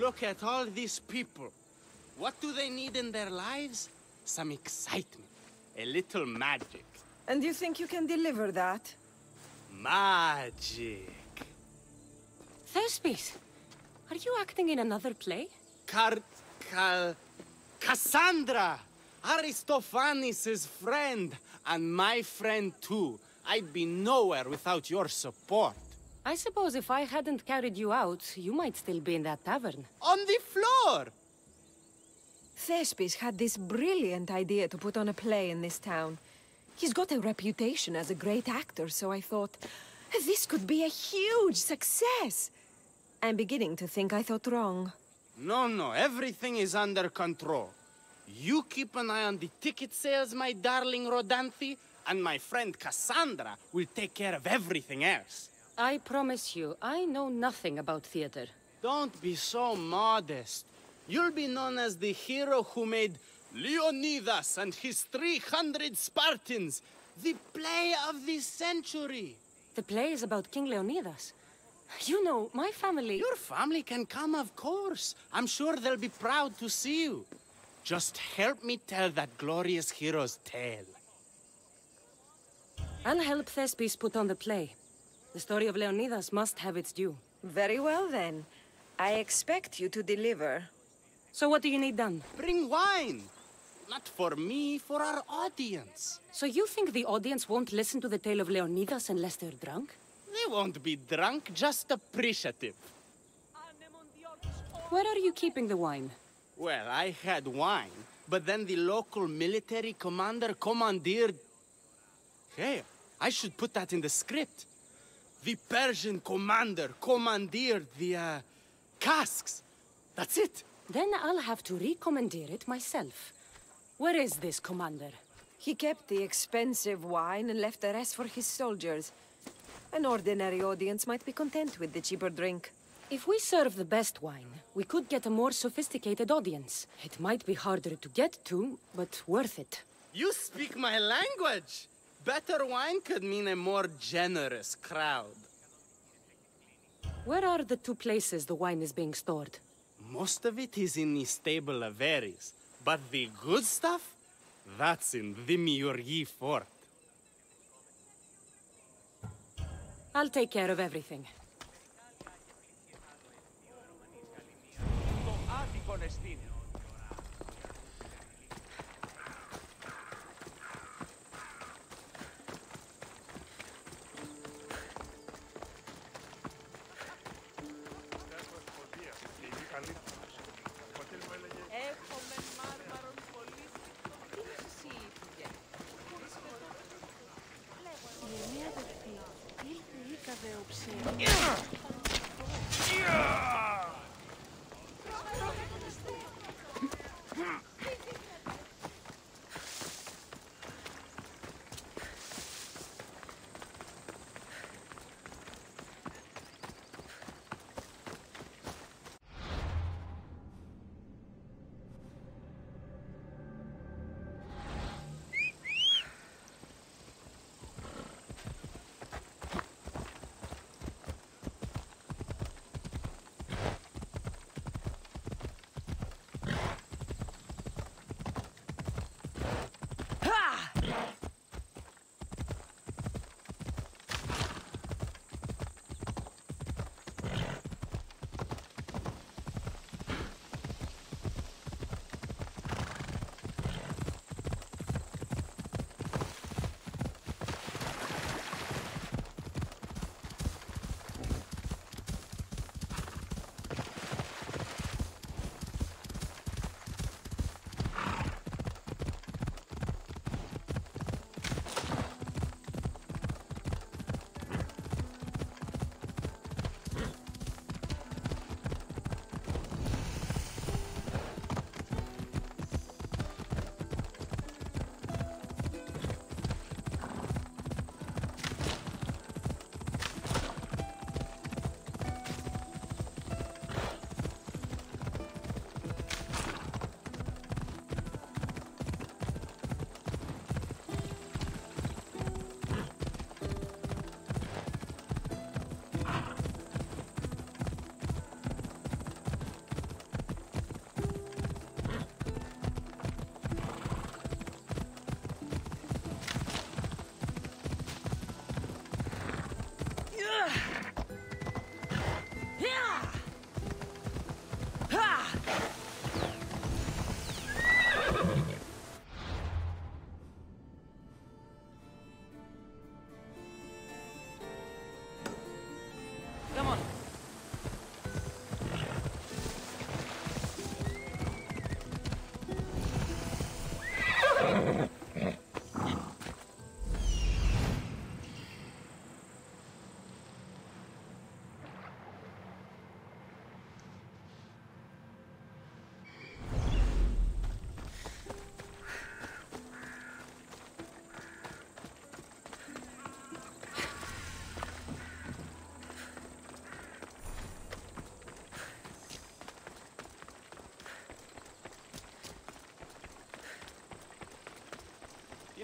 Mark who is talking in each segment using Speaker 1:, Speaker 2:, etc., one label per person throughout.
Speaker 1: look at all these people. What do they need in their lives? Some excitement. A little magic.
Speaker 2: And you think you can deliver that?
Speaker 1: Magic.
Speaker 3: Thespis, are you acting in another play?
Speaker 1: Cassandra! Aristophanes' friend, and my friend too. I'd be nowhere without your support.
Speaker 3: I suppose if I hadn't carried you out, you might still be in that tavern.
Speaker 1: On the floor!
Speaker 2: Thespis had this brilliant idea to put on a play in this town. He's got a reputation as a great actor, so I thought, this could be a huge success. I'm beginning to think I thought wrong.
Speaker 1: No, everything is under control. You keep an eye on the ticket sales, my darling Rodanthe, and my friend Cassandra will take care of everything else.
Speaker 3: I promise you, I know nothing about theater.
Speaker 1: Don't be so modest. You'll be known as the hero who made Leonidas and his 300 Spartans, the play of the century.
Speaker 3: The play is about King Leonidas. You know, my family...
Speaker 1: Your family can come, of course. I'm sure they'll be proud to see you. Just help me tell that glorious hero's tale.
Speaker 3: I'll help Thespis put on the play. The story of Leonidas must have its due.
Speaker 2: Very well, then. I expect you to deliver.
Speaker 3: So what do you need done?
Speaker 1: Bring wine! Not for me, for our audience.
Speaker 3: So you think the audience won't listen to the tale of Leonidas unless they're drunk?
Speaker 1: They won't be drunk, just appreciative.
Speaker 3: Where are you keeping the wine?
Speaker 1: Well, I had wine, but then the local military commander commandeered... Hey, I should put that in the script. The Persian commander commandeered the, casks. That's it.
Speaker 3: Then I'll have to recommandeer it myself. Where is this commander?
Speaker 2: He kept the expensive wine and left the rest for his soldiers. An ordinary audience might be content with the cheaper drink.
Speaker 3: If we serve the best wine, we could get a more sophisticated audience. It might be harder to get to, but worth it.
Speaker 1: You speak my language. Better wine could mean a more generous crowd.
Speaker 3: Where are the two places the wine is being stored?
Speaker 1: Most of it is in the stable of Ares, but the good stuff, that's in the Miurgi fort.
Speaker 3: I'll take care of everything.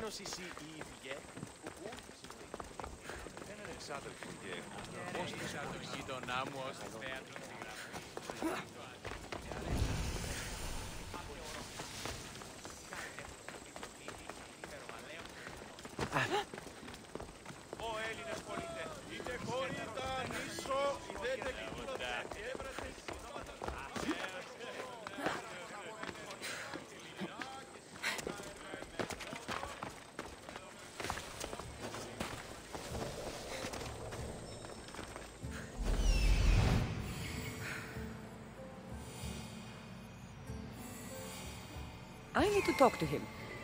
Speaker 3: I need to talk to him.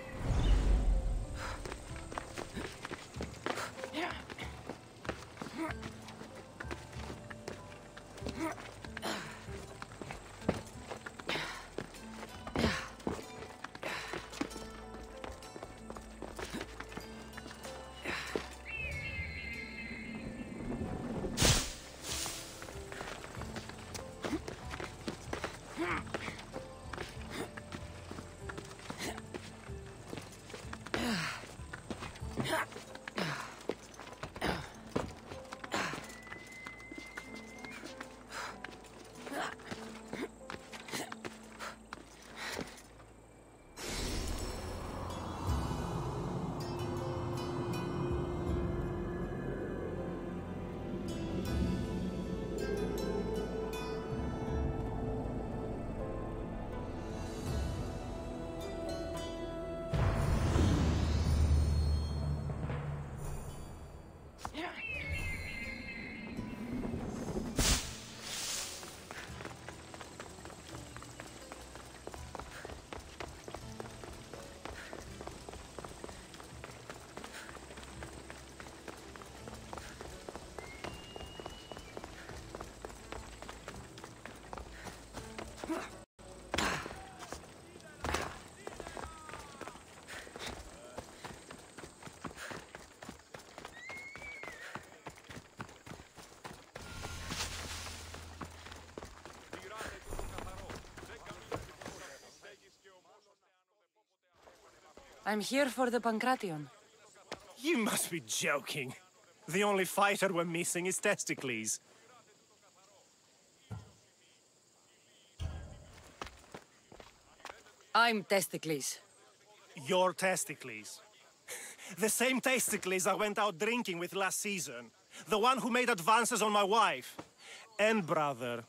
Speaker 3: I'm here for the Pancration.
Speaker 4: You must be joking. The only fighter we're missing is Testicles.
Speaker 3: I'm Testicles.
Speaker 4: Your Testicles. The same Testicles I went out drinking with last season. The one who made advances on my wife. And brother.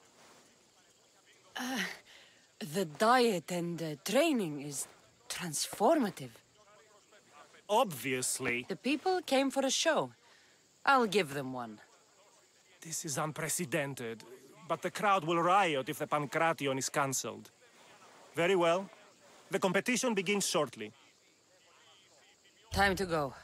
Speaker 3: The diet and training is transformative.
Speaker 4: Obviously.
Speaker 3: The people came for a show. I'll give them one.
Speaker 4: This is unprecedented. But the crowd will riot if the Pancration is cancelled. Very well. The competition begins shortly.
Speaker 3: Time to go.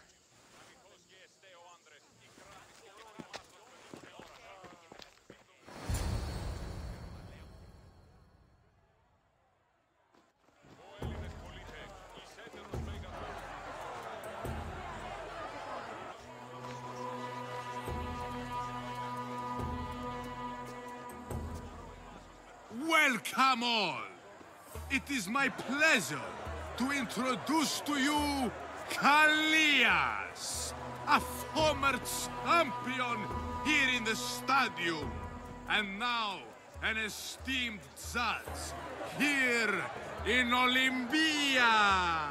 Speaker 5: Welcome all! It is my pleasure to introduce to you Kallias, a former champion here in the stadium, and now an esteemed judge here in Olympia.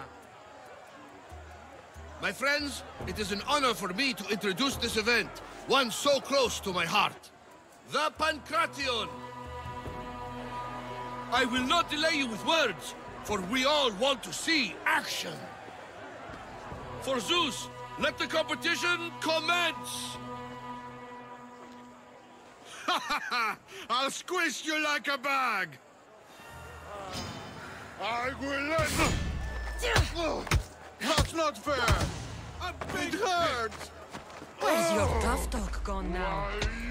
Speaker 6: My friends, it is an honor for me to introduce this event, one so close to my heart. The Pancration! I will not delay you with words, for we all want to see action. For Zeus, let the competition commence!
Speaker 5: Ha ha ha! I'll squish you like a bag! I will let... That's not fair! It hurts!
Speaker 2: Where's your tough talk gone now?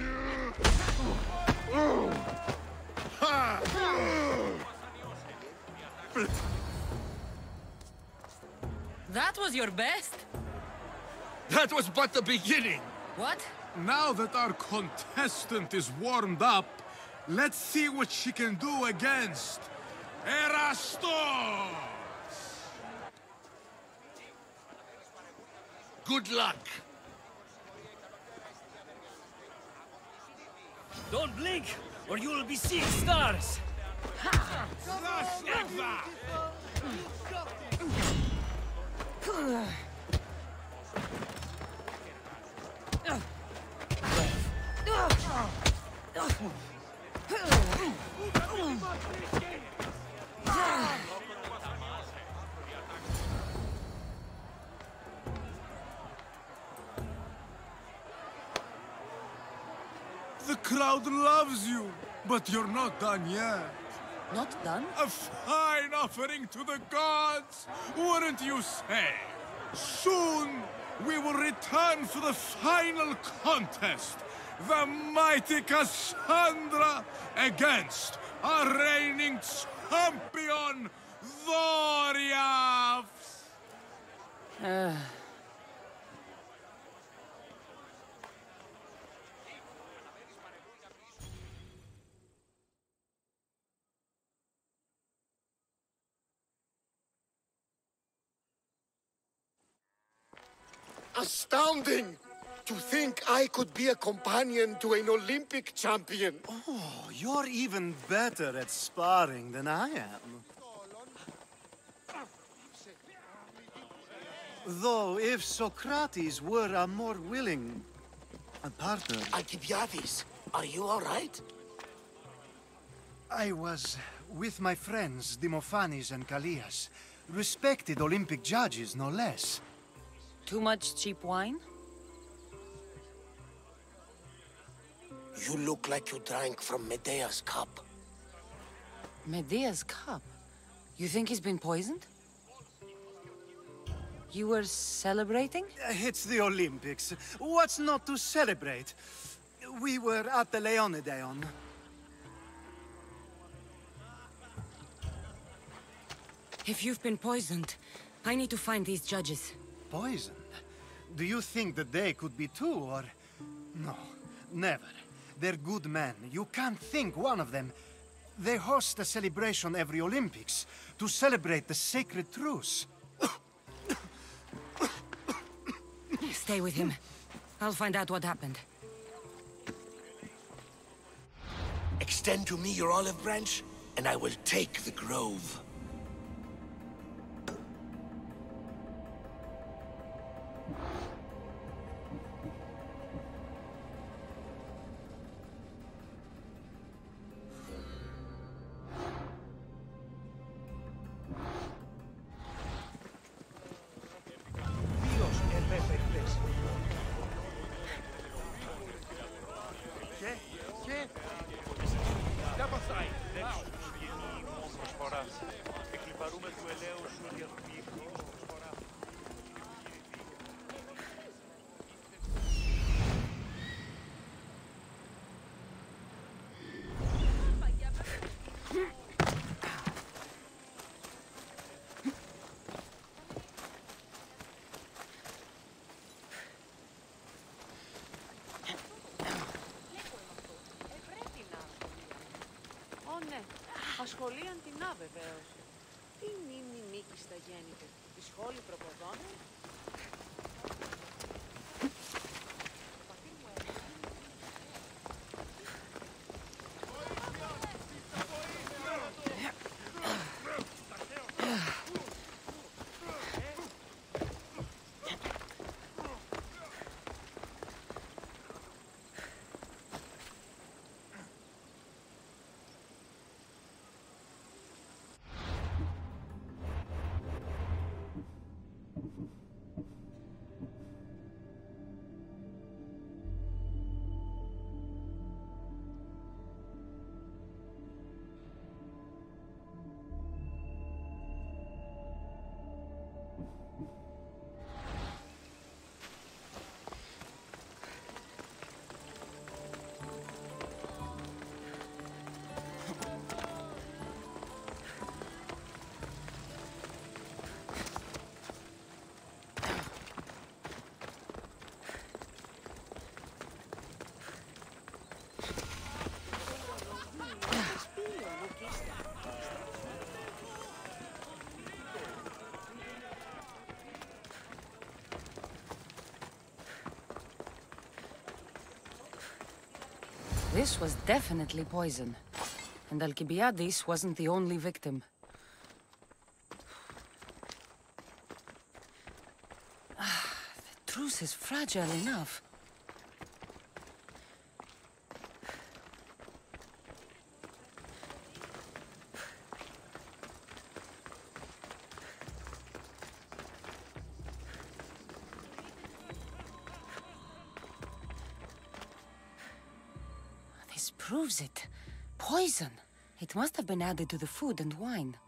Speaker 3: That was your best?
Speaker 6: That was but the beginning!
Speaker 3: What?
Speaker 5: Now that our contestant is warmed up, let's see what she can do against Erastos!
Speaker 6: Good luck.
Speaker 7: Don't blink, or you will be seeing stars!
Speaker 5: Just like that! The crowd loves you, but you're not done yet.
Speaker 3: Not done?
Speaker 5: A fine offering to the gods, wouldn't you say? Soon, we will return for the final contest. The mighty Cassandra against our reigning champion, Thoriaphs!
Speaker 8: Astounding! To think I could be a companion to an Olympic champion.
Speaker 4: Oh, you're even better at sparring than I am. Though, if Socrates were a more willing partner...
Speaker 8: Alcibiades, are you all right?
Speaker 4: I was with my friends, Demophanes and Callias. Respected Olympic judges, no less.
Speaker 3: Too much cheap wine?
Speaker 8: You look like you drank from Medea's cup.
Speaker 3: Medea's cup? You think he's been poisoned? You were celebrating?
Speaker 4: It's the Olympics. What's not to celebrate? We were at the Leonideon.
Speaker 3: If you've been poisoned, I need to find these judges.
Speaker 4: Poisoned? Do you think that they could be too, or... No, never. They're good men. You can't think one of them. They host a celebration every Olympics to celebrate the sacred truce.
Speaker 3: Stay with him. I'll find out what happened.
Speaker 8: Extend to me your olive branch, and I will take the grove.
Speaker 2: Ασχολίαν την βεβαίως. Τι μνήμη νίκης θα γέννητε, τη σχόλη προποδόνων.
Speaker 3: This was definitely poison. And Alcibiades wasn't the only victim. The truce is fragile enough. This proves it. Poison. It must have been added to the food and wine.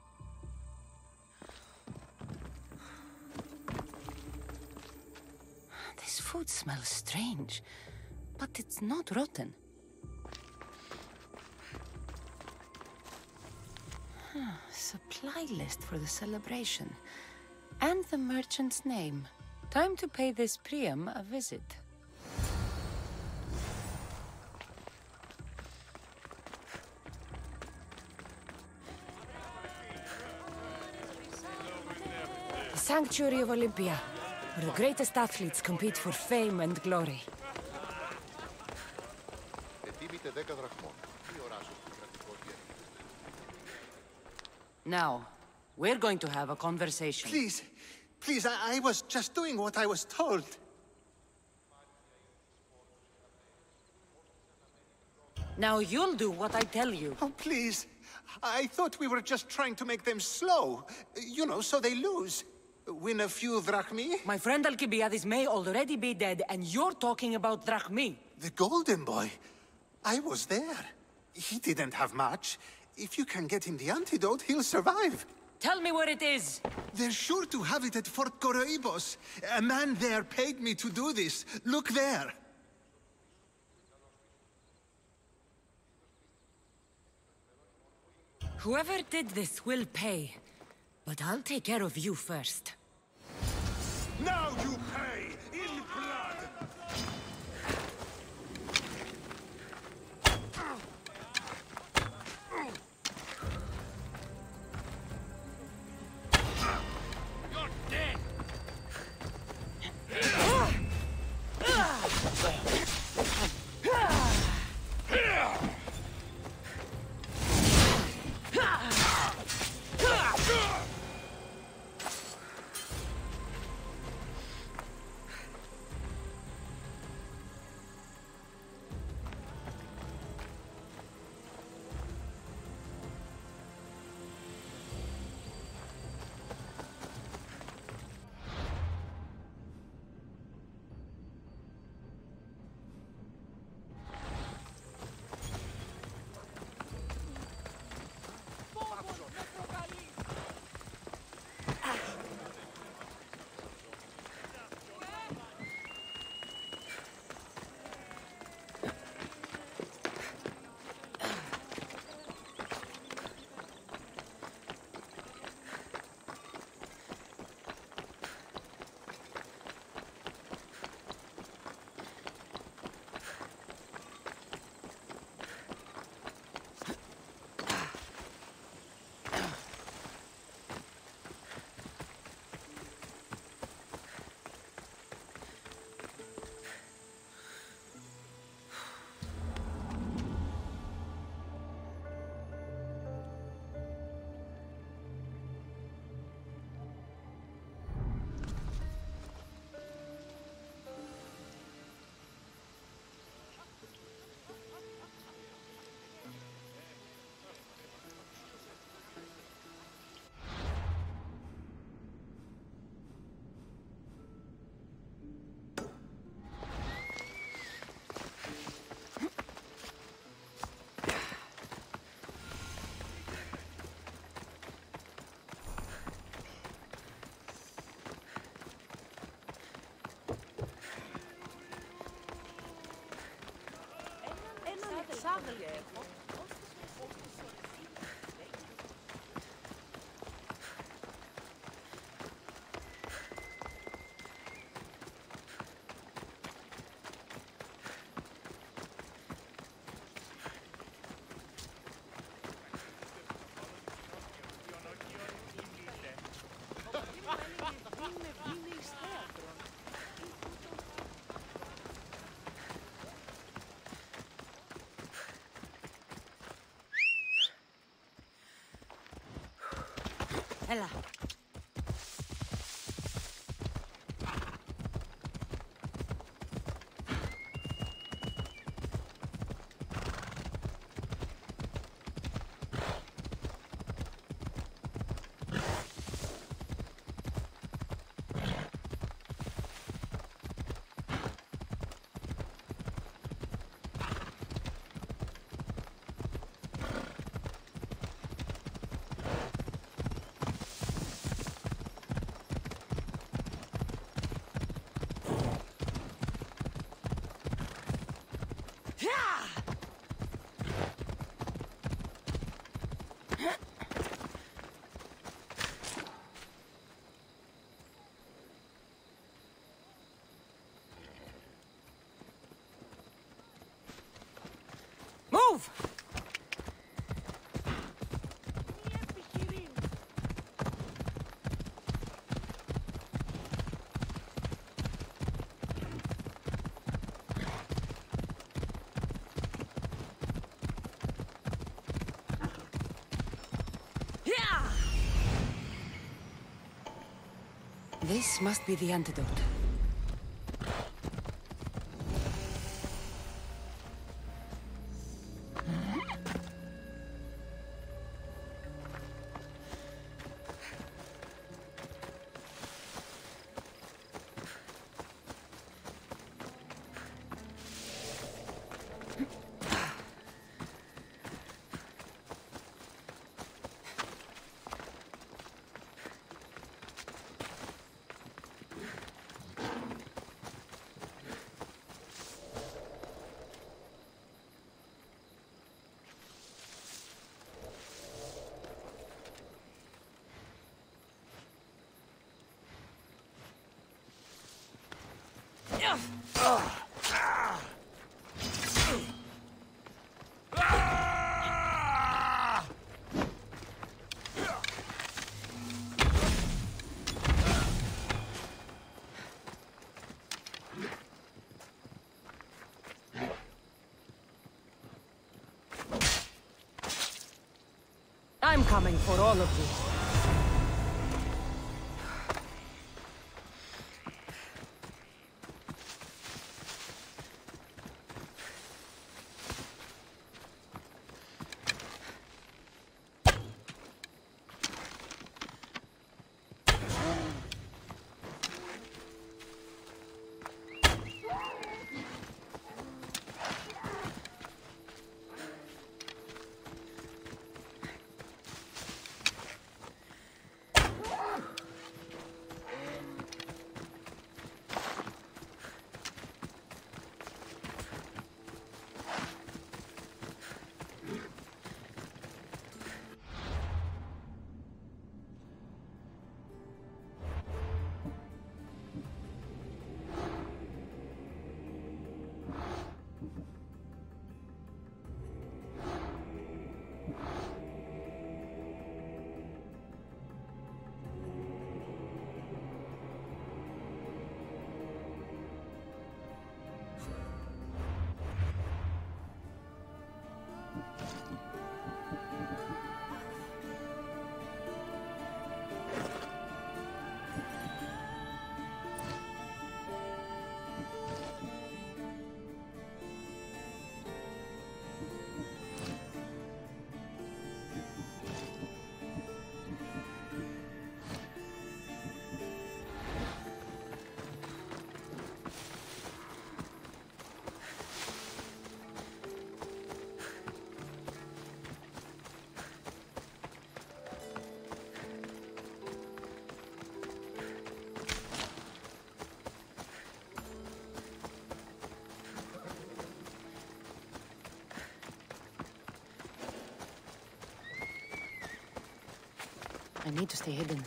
Speaker 3: This food smells strange, but it's not rotten. Supply list for the celebration. And the merchant's name. Time to pay this Priam a visit. Sanctuary of Olympia, where the greatest athletes compete for fame and glory. Now, we're going to have a conversation.
Speaker 4: Please, please, I was just doing what I was told.
Speaker 3: Now you'll do what I tell you.
Speaker 4: Oh, please. I thought we were just trying to make them slow. You know, so they lose. Win a few drachmi?
Speaker 3: My friend Alcibiades may already be dead, and you're talking about drachmi.
Speaker 4: The Golden Boy. I was there. He didn't have much. If you can get him the antidote, he'll survive.
Speaker 3: Tell me where it is.
Speaker 4: They're sure to have it at Fort Coroibos. A man there paid me to do this. Look there.
Speaker 3: Whoever did this will pay. But I'll take care of you first.
Speaker 5: Now you pay in blood!
Speaker 6: You're dead!
Speaker 3: Hela. Move! This must be the antidote. I'm coming for all of you. I need to stay hidden.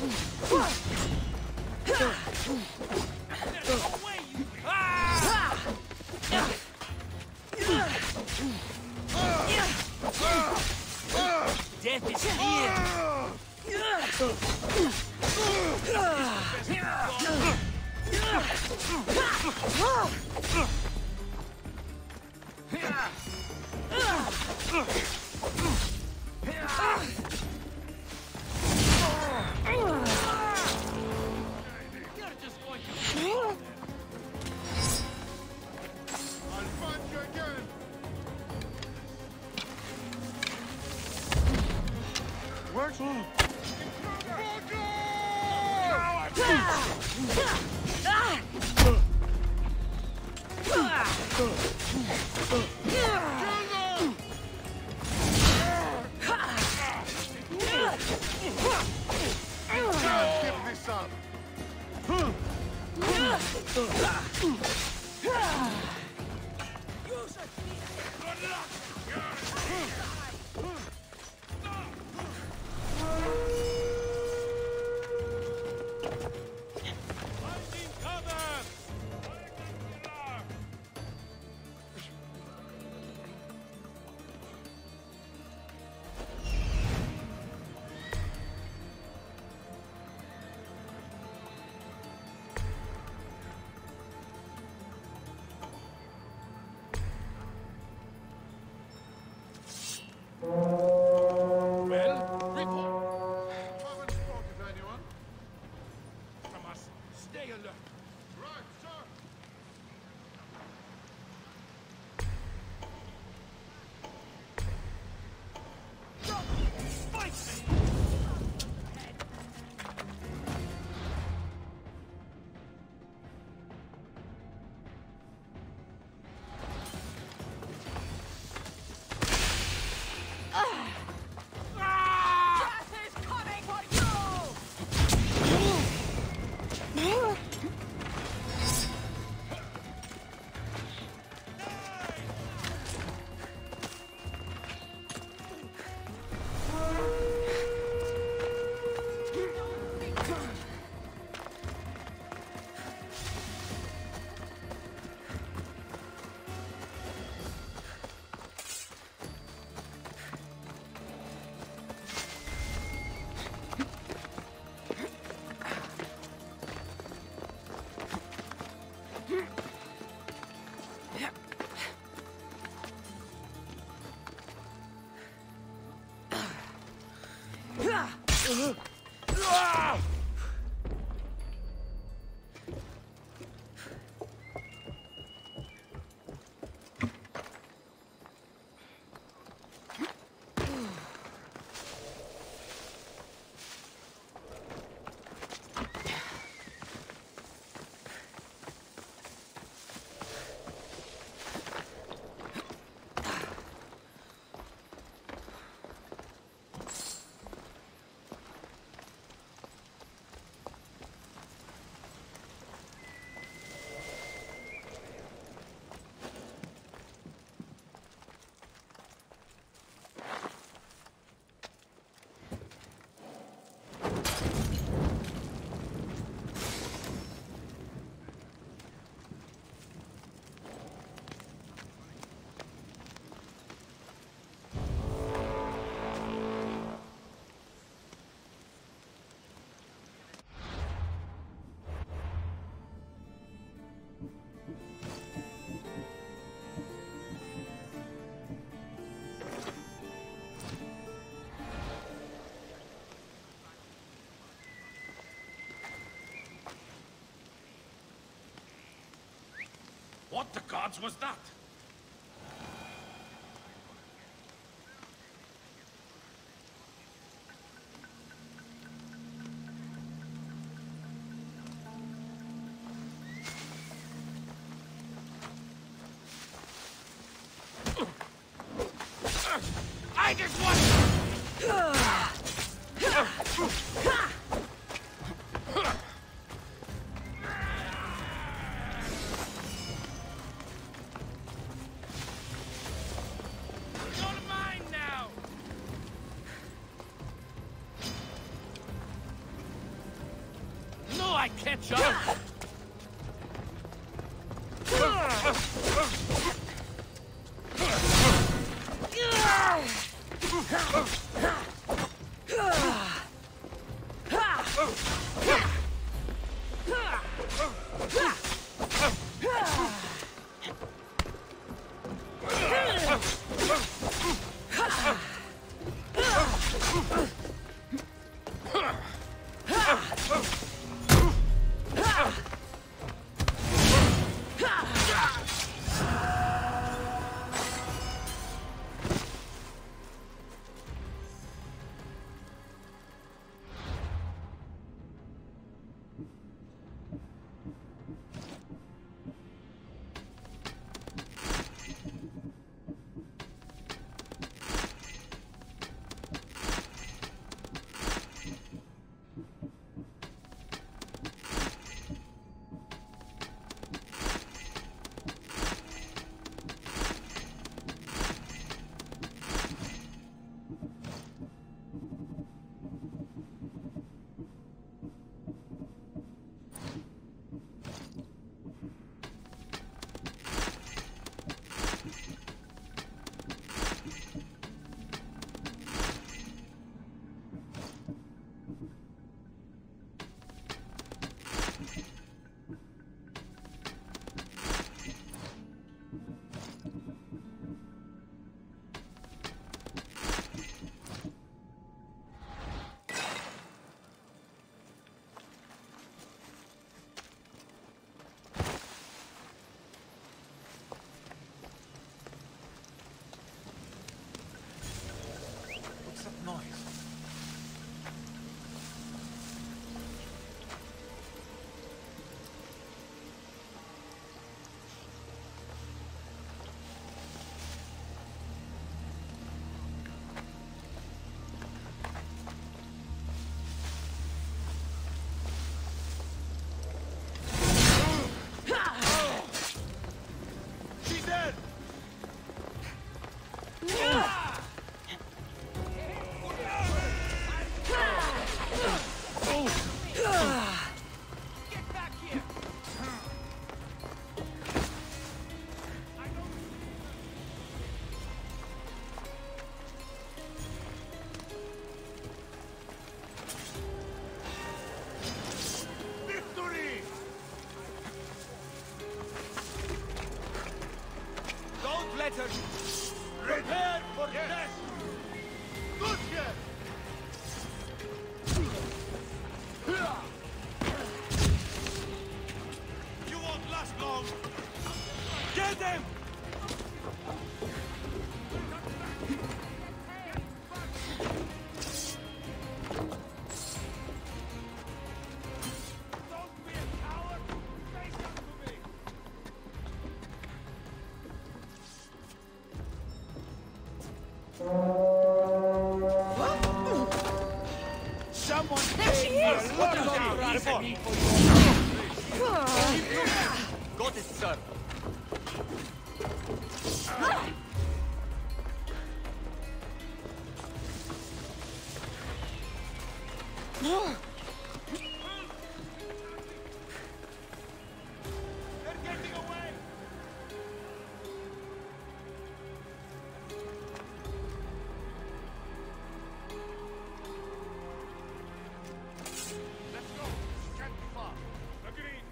Speaker 7: Death is here!
Speaker 6: What the gods was that? I just want...
Speaker 7: catch up!
Speaker 6: Prepare for death! Good here! You won't last long! Get them! Don't be a coward! Face up to me! Someone take me a lot of me for you. Got it, sir. They're getting away. Let's go. Can't be far. Agreed.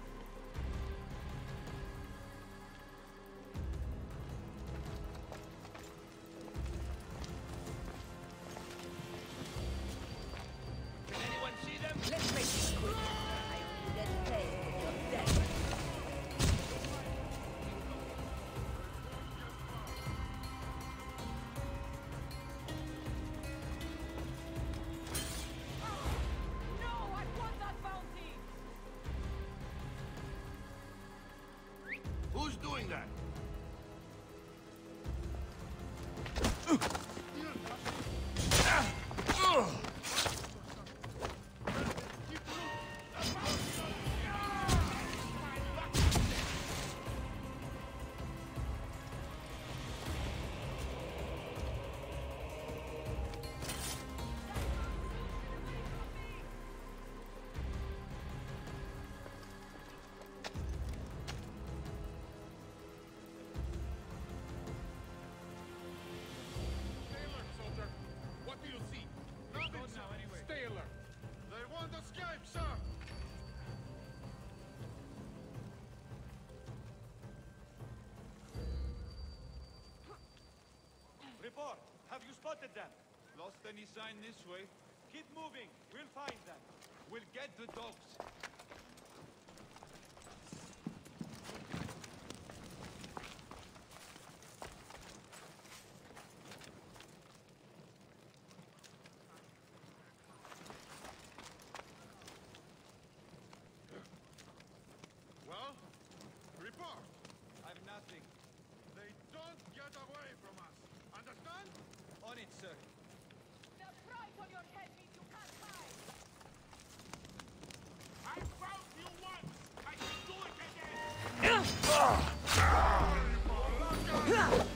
Speaker 6: Can anyone see them?
Speaker 2: Let's make it quick. I will pay for your death.
Speaker 6: Who's doing that?
Speaker 9: Report! Have you spotted them?
Speaker 10: Lost any sign this way?
Speaker 9: Keep moving. We'll find them.
Speaker 10: We'll get the dogs.
Speaker 5: Well, report.
Speaker 10: I've nothing.
Speaker 5: They don't get away from us. Understand?
Speaker 10: On it, sir.
Speaker 11: The price on your head means you can't hide.
Speaker 5: I found you once. I can do it again.